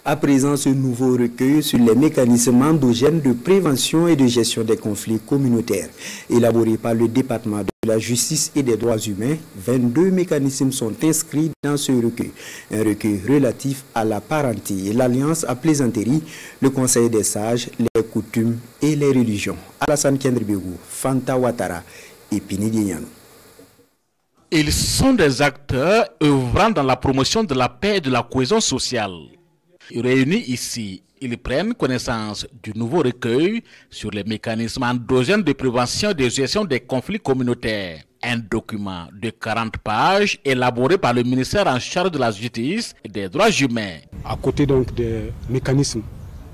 À présent, ce nouveau recueil sur les mécanismes endogènes de prévention et de gestion des conflits communautaires. Élaboré par le département de la justice et des droits humains, 22 mécanismes sont inscrits dans ce recueil. Un recueil relatif à la parenté et l'alliance à plaisanterie, le conseil des sages, les coutumes et les religions. Alassane Kendribegou, Fanta Ouattara et Pini Diagne. Ils sont des acteurs œuvrant dans la promotion de la paix et de la cohésion sociale. Réunis ici, ils prennent connaissance du nouveau recueil sur les mécanismes endogènes de prévention et de gestion des conflits communautaires. Un document de 40 pages élaboré par le ministère en charge de la justice et des droits humains. À côté donc des mécanismes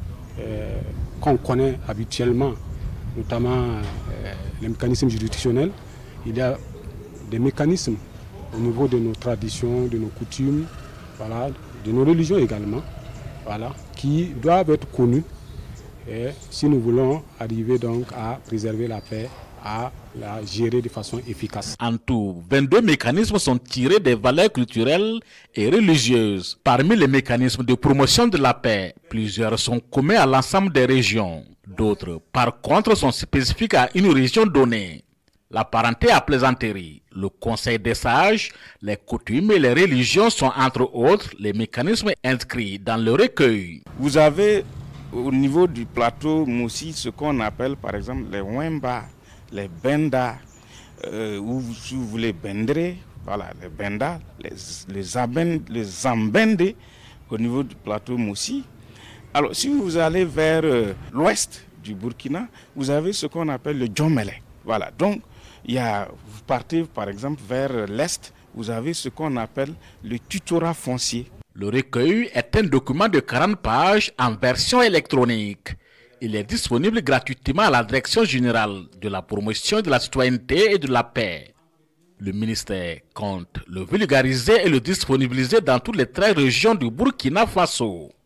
qu'on connaît habituellement, notamment les mécanismes juridictionnels, il y a des mécanismes au niveau de nos traditions, de nos coutumes, voilà, de nos religions également. Voilà, qui doivent être connus si nous voulons arriver donc à préserver la paix, à la gérer de façon efficace. En tout, 22 mécanismes sont tirés des valeurs culturelles et religieuses. Parmi les mécanismes de promotion de la paix, plusieurs sont communs à l'ensemble des régions. D'autres, par contre, sont spécifiques à une région donnée. La parenté à plaisanterie, le conseil des sages, les coutumes et les religions sont entre autres les mécanismes inscrits dans le recueil. Vous avez au niveau du plateau Moussi ce qu'on appelle par exemple les Wemba, les Benda, ou si vous voulez Bendre, voilà, les Benda, les Zambende au niveau du plateau Moussi. Alors si vous allez vers l'ouest du Burkina, vous avez ce qu'on appelle le Djomele. Voilà, donc vous partez par exemple vers l'est, vous avez ce qu'on appelle le tutorat foncier. Le recueil est un document de 40 pages en version électronique. Il est disponible gratuitement à la Direction générale de la promotion de la citoyenneté et de la paix. Le ministère compte le vulgariser et le disponibiliser dans toutes les 13 régions du Burkina Faso.